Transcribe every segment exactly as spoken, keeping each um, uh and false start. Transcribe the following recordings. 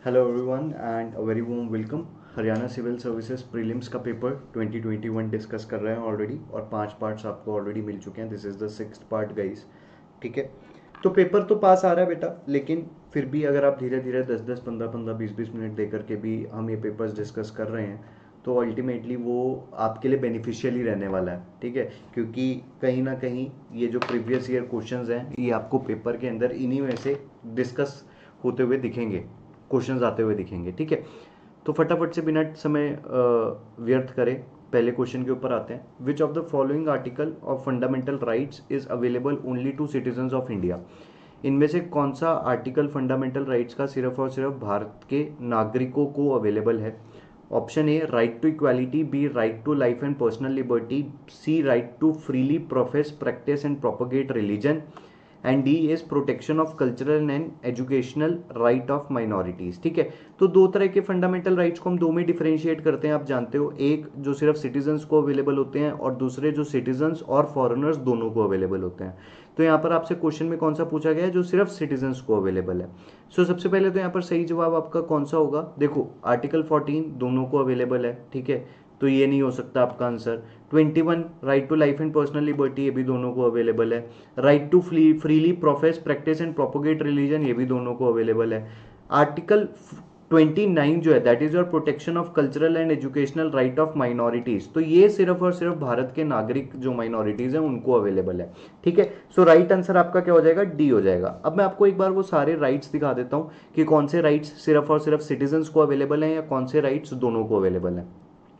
Hello everyone and a very warm welcome. Haryana civil services prelims का paper twenty twenty one discuss कर रहे हैं already, और पांच पार्ट्स आपको ऑलरेडी मिल चुके हैं। This is the sixth part guys. ठीक है, तो पेपर तो पास आ रहा है बेटा, लेकिन फिर भी अगर आप धीरे धीरे दस दस पंद्रह पंद्रह बीस बीस मिनट दे करके भी हम ये पेपर्स डिस्कस कर रहे हैं तो अल्टीमेटली वो आपके लिए बेनिफिशियल ही रहने वाला है। ठीक है, क्योंकि कहीं ना कहीं ये जो प्रीवियस ईयर क्वेश्चंस हैं ये आपको पेपर के अंदर इन्हीं में से डिस्कस होते हुए दिखेंगे, क्वेश्चंस आते हुए दिखेंगे। ठीक है, तो फटाफट से बिना समय व्यर्थ करें पहले क्वेश्चन के ऊपर आते हैं। Which of the following article of fundamental rights is available only to citizens of India. इनमें से कौन सा आर्टिकल फंडामेंटल राइट्स का सिर्फ और सिर्फ भारत के नागरिकों को अवेलेबल है? Option A right to equality, B right to life and personal liberty, C right to freely profess practice and propagate religion, and D is protection of cultural and educational right of minorities. ठीक है, तो दो तरह के fundamental rights को हम दो में डिफरेंशिएट करते हैं, आप जानते हो। एक जो सिर्फ सिटीजन्स को अवेलेबल होते हैं और दूसरे जो सिटीजन्स और फॉरेनर्स दोनों को अवेलेबल होते हैं। तो यहाँ पर आपसे क्वेश्चन में कौन सा पूछा गया है? जो सिर्फ सिटीजन्स को अवेलेबल है। सो so, सबसे पहले तो यहाँ पर सही जवाब आपका कौन सा होगा? देखो, आर्टिकल फोर्टीन दोनों को अवेलेबल है। ठीक है, तो ये नहीं हो सकता आपका answer. Twenty one right to life and personal liberty, ये भी दोनों को अवेलेबल है। Right to freely profess practice and propagate religion, ये भी दोनों को अवेलेबल है। आर्टिकल ट्वेंटी नाइन जो है that is your protection of cultural and educational right of minorities, तो ये सिर्फ और सिर्फ भारत के नागरिक जो माइनॉरिटीज हैं उनको अवेलेबल है। ठीक है, सो राइट आंसर आपका क्या हो जाएगा? डी हो जाएगा। अब मैं आपको एक बार वो सारे राइट्स दिखा देता हूं कि कौन से राइट्स सिर्फ और सिर्फ सिटीजन्स को अवेलेबल हैं या कौन से राइट्स दोनों को अवेलेबल हैं।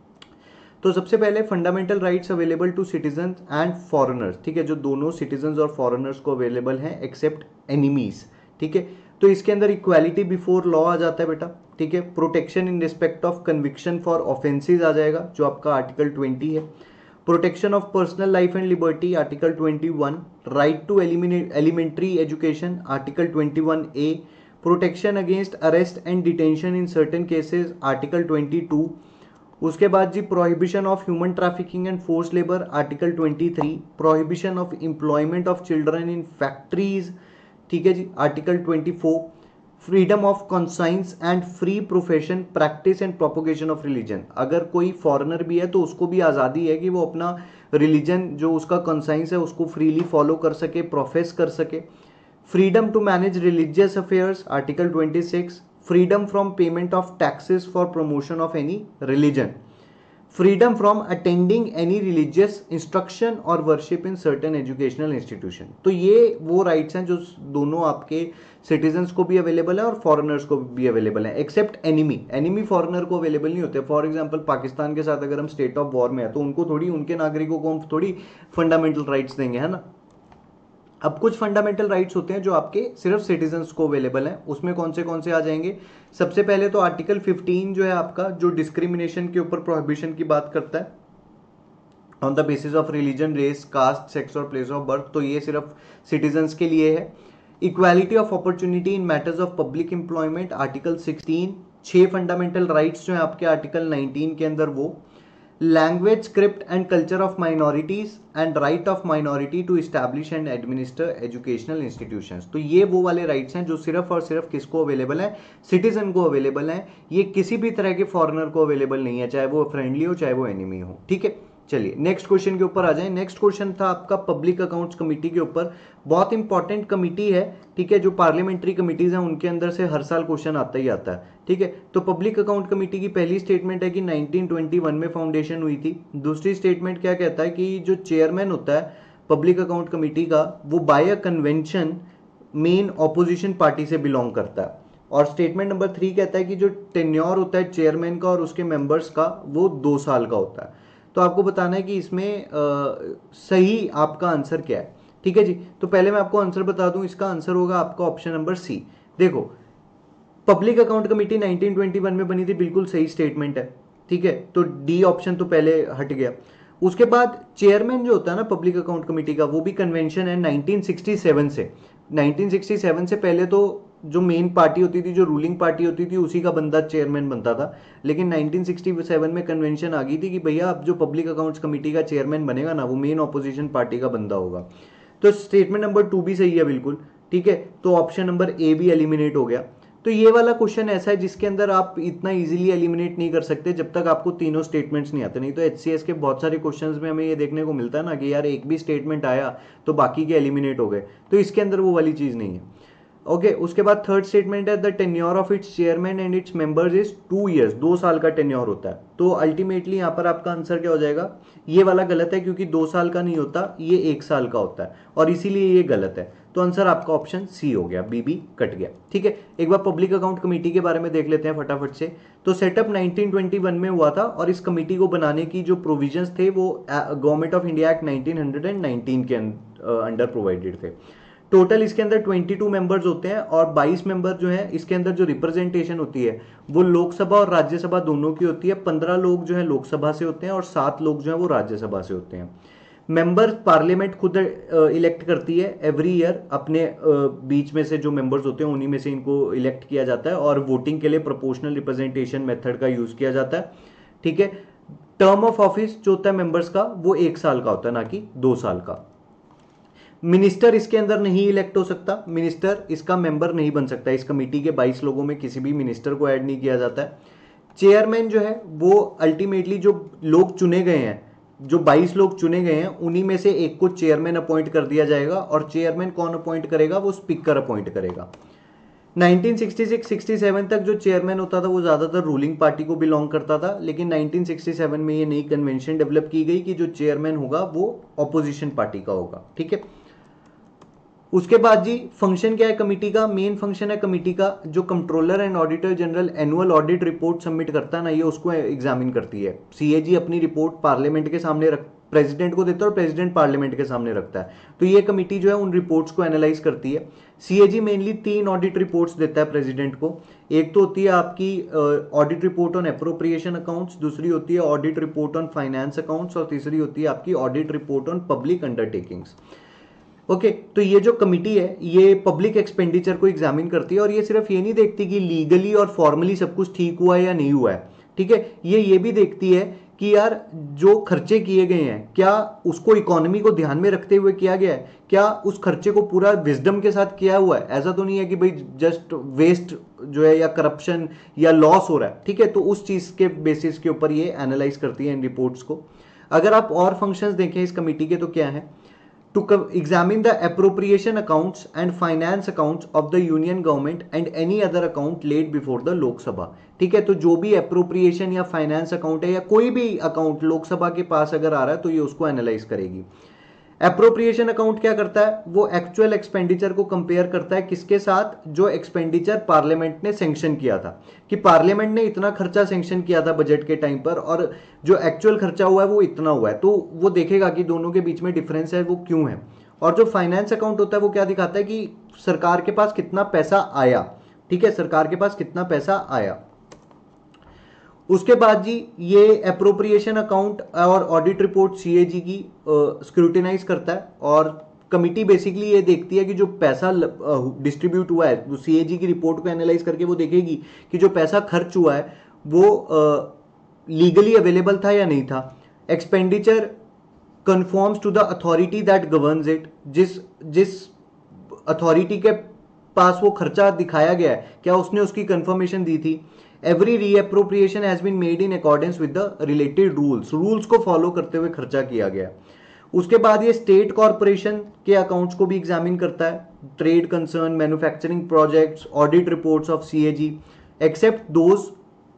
तो सबसे पहले fundamental rights available to citizen and foreigners. ठीक है, जो दोनों सिटीजन्स और फॉरेनर्स को अवेलेबल हैं एक्सेप्ट एनिमीज। ठीक है, तो इसके अंदर इक्वालिटी बिफोर लॉ आ जाता है बेटा। ठीक है, protection in respect of conviction for offences आ जाएगा जो आपका आर्टिकल ट्वेंटी है। Protection of personal life and liberty article twenty one. Right to elementary education article twenty one A. Protection against arrest and detention in certain cases article twenty two. उसके बाद जी prohibition of human trafficking and force labour article twenty three. Prohibition of employment of children in factories, ठीक है जी, article twenty four. Freedom of conscience and free profession practice and propagation of religion, अगर कोई foreigner भी है तो उसको भी आज़ादी है कि वो अपना रिलीजन जो उसका कॉन्साइंस है उसको फ्रीली फॉलो कर सके, प्रोफेस कर सके। Freedom to manage religious affairs article twenty six. Freedom from payment of taxes for promotion of any religion. Freedom from attending any religious instruction और worship in certain educational institution. तो ये वो rights हैं जो दोनों आपके सिटीजन्स को भी अवेलेबल है और फॉरेनर्स को भी अवेलेबल है एक्सेप्ट एनिमी। एनिमी फॉरेनर को अवेलेबल नहीं होते। फॉर एग्जांपल पाकिस्तान के साथ अगर हम स्टेट ऑफ वॉर में है तो उनको थोड़ी, उनके नागरिकों को हम थोड़ी फंडामेंटल राइट्स देंगे, है ना। अब कुछ फंडामेंटल राइट्स होते हैं जो आपके सिर्फ सिटीजन्स को अवेलेबल हैं, उसमें कौन से कौन से आ जाएंगे? सबसे पहले तो आर्टिकल फिफ्टीन जो है आपका, जो डिस्क्रिमिनेशन के ऊपर प्रोहिबिशन की बात करता है on the basis of religion, race, caste, sex और प्लेस ऑफ बर्थ, तो ये सिर्फ सिटीजन्स के लिए है। Equality of opportunity in matters of public employment article sixteen. छह फंडामेंटल राइट्स जो है आपके आर्टिकल नाइनटीन के अंदर वो। Language, script and culture of minorities and right of minority to establish and administer educational institutions, तो ये वो वाले राइट्स हैं जो सिर्फ और सिर्फ किसको अवेलेबल है? सिटीजन को अवेलेबल है। ये किसी भी तरह के फॉरेनर को अवेलेबल नहीं है, चाहे वो फ्रेंडली हो चाहे वो एनिमी हो। ठीक है, चलिए नेक्स्ट क्वेश्चन के ऊपर आ जाएं। नेक्स्ट क्वेश्चन था आपका पब्लिक अकाउंट्स कमेटी के ऊपर। बहुत इंपॉर्टेंट कमेटी है, ठीक है, जो पार्लियामेंट्री कमिटीज हैं उनके अंदर से हर साल क्वेश्चन आता ही आता है। ठीक है, तो पब्लिक अकाउंट कमेटी की पहली स्टेटमेंट है कि नाइनटीन ट्वेंटी वन में फाउंडेशन हुई थी। दूसरी स्टेटमेंट क्या कहता है कि जो चेयरमैन होता है पब्लिक अकाउंट कमेटी का वो by a convention main opposition party से बिलोंग करता है। और स्टेटमेंट नंबर थ्री कहता है कि जो टेन्योर होता है चेयरमैन का और उसके मेंबर्स का वो दो साल का होता है। तो आपको बताना है कि इसमें आ, सही आपका आंसर क्या है। ठीक है जी, तो पहले मैं आपको आंसर बता दूं, इसका आंसर होगा आपका ऑप्शन नंबर सी। देखो, public account committee nineteen twenty one में बनी थी, बिल्कुल सही स्टेटमेंट है। ठीक है, तो डी ऑप्शन तो पहले हट गया। उसके बाद चेयरमैन जो होता है ना पब्लिक अकाउंट कमेटी का, वो भी कन्वेंशन है नाइनटीन सिक्सटी सेवन से। नाइनटीन सिक्सटी सेवन से पहले तो जो मेन पार्टी होती थी, जो रूलिंग पार्टी होती थी, उसी का बंदा चेयरमैन बनता था। लेकिन नाइनटीन सिक्सटी सेवन में कन्वेंशन आ गई थी कि भैया अब जो पब्लिक अकाउंट्स कमेटी का चेयरमैन बनेगा ना वो मेन ऑपोजिशन पार्टी का बंदा होगा। तो स्टेटमेंट नंबर टू भी सही है बिल्कुल। ठीक है, तो ऑप्शन नंबर ए भी एलिमिनेट हो गया। तो ये वाला क्वेश्चन ऐसा है जिसके अंदर आप इतना इजीली एलिमिनेट नहीं कर सकते जब तक आपको तीनों स्टेटमेंट्स नहीं आते। नहीं तो एचसीएस के बहुत सारे क्वेश्चंस में हमें ये देखने को मिलता है ना कि यार एक भी स्टेटमेंट आया तो बाकी के एलिमिनेट हो गए, तो इसके अंदर वो वाली चीज़ नहीं है। ओके okay, उसके बाद थर्ड स्टेटमेंट है the tenure of its chairman and its members is two years, दो साल का टेन्योर होता है। तो अल्टीमेटली यहाँ पर आपका आंसर क्या हो जाएगा, ये वाला गलत है क्योंकि दो साल का नहीं होता, ये एक साल का होता है और इसीलिए ये गलत है। तो आंसर आपका ऑप्शन सी हो गया, बी बी कट गया। ठीक है, एक बार पब्लिक अकाउंट कमेटी के बारे में देख लेते हैं फटाफट से। तो सेटअप नाइनटीन ट्वेंटी वन में हुआ था और इस कमेटी को बनाने की जो प्रोविजंस थे वो government of India act nineteen nineteen के अंडर प्रोवाइडेड थे। टोटल इसके अंदर बाईस मेंबर्स होते हैं और बाईस मेंबर जो है इसके अंदर जो रिप्रेजेंटेशन होती है वो लोकसभा और राज्यसभा दोनों की होती है। पंद्रह लोग जो है लोकसभा से होते हैं और सात लोग जो है वो राज्यसभा से होते हैं। मेंबर पार्लियामेंट खुद इलेक्ट करती है एवरी ईयर, अपने बीच में से जो मेंबर्स होते हैं उन्हीं में से इनको इलेक्ट किया जाता है और वोटिंग के लिए प्रोपोर्शनल रिप्रेजेंटेशन मेथड का यूज किया जाता है। ठीक है, टर्म ऑफ ऑफिस जो होता है मेंबर्स का वो एक साल का होता है, ना कि दो साल का। मिनिस्टर इसके अंदर नहीं इलेक्ट हो सकता, मिनिस्टर इसका मेंबर नहीं बन सकता, इस कमेटी के बाईस लोगों में किसी भी मिनिस्टर को ऐड नहीं किया जाता है। चेयरमैन जो है वो अल्टीमेटली जो लोग चुने गए हैं, जो बाईस लोग चुने गए हैं उन्हीं में से एक को चेयरमैन अपॉइंट कर दिया जाएगा और चेयरमैन कौन अपॉइंट करेगा, वो स्पीकर अपॉइंट करेगा। Nineteen sixty six sixty seven तक जो चेयरमैन होता था वो ज्यादातर रूलिंग पार्टी को बिलोंग करता था, लेकिन नाइनटीन सिक्सटी सेवन में ये नई कन्वेंशन डेवलप की गई कि जो चेयरमैन होगा वो ऑपोजिशन पार्टी का होगा। ठीक है, उसके बाद जी फंक्शन क्या है कमेटी का, मेन फंक्शन है कमेटी का जो controller and auditor general annual audit report submit करता है ना, ये उसको एग्जामिन करती है। सीएजी अपनी रिपोर्ट पार्लियामेंट के सामने रख प्रेसिडेंट को देता है और प्रेसिडेंट पार्लियामेंट के सामने रखता है, तो ये कमेटी जो है उन रिपोर्ट्स को एनालाइज करती है। सीएजी मेनली तीन ऑडिट रिपोर्ट्स देता है प्रेसिडेंट को। एक तो होती है आपकी audit report on appropriation accounts, दूसरी होती है audit report on finance accounts और तीसरी होती है आपकी audit report on public undertakings. Okay okay, तो ये जो कमिटी है ये पब्लिक एक्सपेंडिचर को एग्जामिन करती है और ये सिर्फ ये नहीं देखती कि लीगली और फॉर्मली सब कुछ ठीक हुआ है या नहीं हुआ है। ठीक है, ये ये भी देखती है कि यार जो खर्चे किए गए हैं क्या उसको इकोनॉमी को ध्यान में रखते हुए किया गया है, क्या उस खर्चे को पूरा विजडम के साथ किया हुआ है। ऐसा तो नहीं है कि भाई जस्ट वेस्ट जो है या करप्शन या लॉस हो रहा है। ठीक है, तो उस चीज के बेसिस के ऊपर ये एनालाइज करती है इन रिपोर्ट्स को। अगर आप और फंक्शंस देखें इस कमेटी के तो क्या है, to examine the appropriation accounts and finance accounts of the union government and any other account laid before the Lok Sabha। ठीक है, तो जो भी appropriation या finance account है या कोई भी account लोकसभा के पास अगर आ रहा है तो ये उसको एनालाइज करेगी। एप्रोप्रिएशन अकाउंट क्या करता है, वो एक्चुअल एक्सपेंडिचर को कंपेयर करता है किसके साथ, जो एक्सपेंडिचर पार्लियामेंट ने सैंक्शन किया था, कि पार्लियामेंट ने इतना खर्चा सैंक्शन किया था बजट के टाइम पर और जो एक्चुअल खर्चा हुआ है वो इतना हुआ है, तो वो देखेगा कि दोनों के बीच में डिफरेंस है वो क्यों है। और जो फाइनेंस अकाउंट होता है वो क्या दिखाता है कि सरकार के पास कितना पैसा आया। ठीक है, सरकार के पास कितना पैसा आया। उसके बाद जी ये एप्रोप्रिएशन अकाउंट और ऑडिट रिपोर्ट सीएजी की स्क्रूटिनाइज करता है और कमिटी बेसिकली ये देखती है कि जो पैसा डिस्ट्रीब्यूट हुआ है वो सीएजी की रिपोर्ट को एनालाइज करके वो देखेगी कि जो पैसा खर्च हुआ है वो लीगली अवेलेबल था या नहीं था। Expenditure confirms to the authority that governs it, जिस जिस अथॉरिटी के पास वो खर्चा दिखाया गया है क्या उसने उसकी कंफर्मेशन दी थी। Every reappropriation has been made in accordance with the related rules, rules को फॉलो करते हुए खर्चा किया गया। उसके बाद ये स्टेट कॉर्पोरेशन के अकाउंट्स को भी एग्जामिन करता है, trade concern, manufacturing projects, audit reports of CAG except those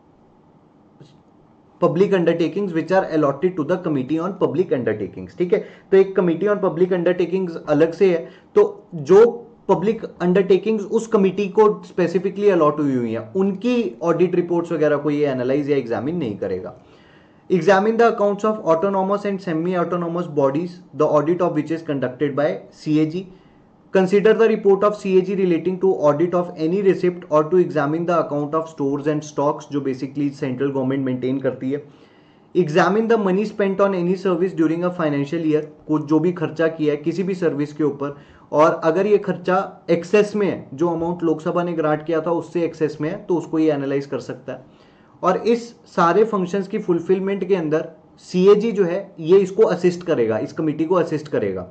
public undertakings which are allotted to the committee on public undertakings. ठीक है, तो एक कमिटी ऑन पब्लिक अंडरटेकिंग्स अलग से है, तो जो पब्लिक अंडरटेकिंग्स उस कमिटी को स्पेसिफिकली अलॉट हुई हुई हैं उनकी ऑडिट रिपोर्ट्स वगैरह को ये एनालाइज या एग्जामिन नहीं करेगा। Examine the accounts of autonomous and semi autonomous bodies the audit of which is conducted by CAG. Consider the report of CAG relating to audit of any receipt और to examine the account of stores and stocks जो basically central government maintain करती है। Examine the money spent on any service during a financial year, को जो भी खर्चा किया है किसी भी सर्विस के ऊपर, और अगर ये खर्चा एक्सेस में है, जो अमाउंट लोकसभा ने ग्रांट किया था उससे एक्सेस में है, तो उसको ये एनालाइज कर सकता है। और इस सारे फंक्शंस की फुलफिलमेंट के अंदर सीएजी जो है ये इसको असिस्ट करेगा, इस कमेटी को असिस्ट करेगा। तो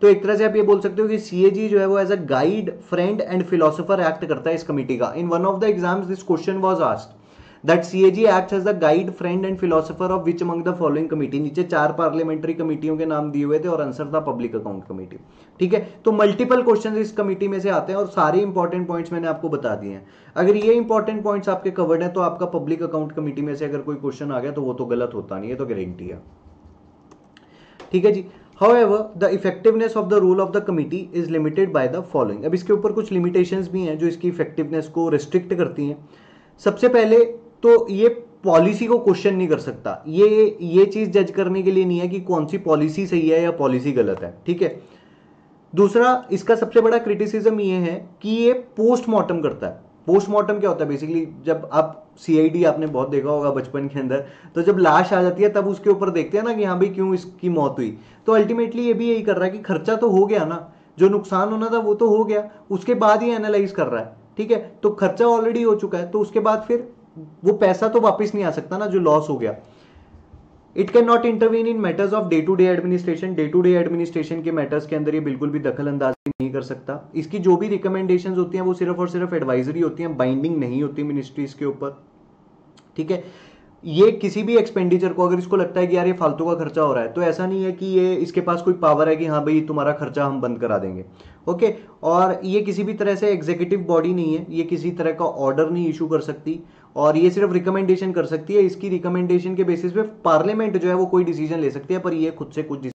तो एक तरह से आप ये बोल सकते हो कि सीएजी जो है वो as a guide, friend and philosopher act करता है इस कमिटी का। In one of the exams this question was asked that CAG acts as the guide, friend and philosopher of which among the following committee. नीचे चार parliamentary कमिटियों के नाम दिए हुए थे और आंसर था पब्लिक अकाउंट कमेटी। ठीक है, तो मल्टीपल क्वेश्चन इस कमेटी में से आते हैं और सारे इंपॉर्टेंट पॉइंट्स मैंने आपको बता दिए हैं। अगर ये इंपॉर्टेंट पॉइंट्स आपके कवर्ड हैं तो आपका पब्लिक अकाउंट कमेटी में से अगर कोई क्वेश्चन आ गया तो वो तो गलत होता नहीं है, तो गारंटी है। ठीक है जी। However, the effectiveness of the rule of the committee is limited by the following। अब इसके ऊपर कुछ limitations भी हैं जो इसकी effectiveness को restrict करती हैं। सबसे पहले तो ये पॉलिसी को क्वेश्चन नहीं कर सकता। ये ये चीज जज करने के लिए नहीं है कि कौन सी पॉलिसी सही है या पॉलिसी गलत है। ठीक है। दूसरा, इसका सबसे बड़ा क्रिटिसिज्म ये है कि ये पोस्टमार्टम करता है। पोस्टमार्टम क्या होता है? बेसिकली जब आप सीआईडी आपने बहुत देखा होगा बचपन के अंदर, तो जब लाश आ जाती है तब उसके ऊपर देखते हैं ना कि हाँ भाई क्यों इसकी मौत हुई। तो अल्टीमेटली ये भी यही कर रहा है कि खर्चा तो हो गया ना, जो नुकसान होना था वो तो हो गया, उसके बाद ही एनालाइज कर रहा है। ठीक है, तो खर्चा ऑलरेडी हो चुका है, तो उसके बाद फिर वो पैसा तो वापस नहीं आ सकता ना जो लॉस हो गया। It can not intervene in matters of day to day administration. Day to day administration के मैटर्स के अंदर ये बिल्कुल भी दखल अंदाजी नहीं कर सकता। इसकी जो भी रिकमेंडेशंस होती हैं वो सिर्फ और सिर्फ एडवाइजरी होती हैं, बाइंडिंग नहीं होती मिनिस्ट्रीज के ऊपर। ठीक है, ये किसी भी एक्सपेंडिचर को अगर इसको लगता है कि यार ये फालतू का खर्चा हो रहा है, तो ऐसा नहीं है कि ये इसके पास कोई पावर है कि हाँ भाई तुम्हारा खर्चा हम बंद करा देंगे। ओके, और ये किसी भी तरह से एग्जीक्यूटिव बॉडी नहीं है, ये किसी तरह का ऑर्डर नहीं इशू कर सकती और ये सिर्फ रिकमेंडेशन कर सकती है। इसकी रिकमेंडेशन के बेसिस पे पार्लियामेंट जो है वो कोई डिसीजन ले सकती है, पर ये खुद से कुछ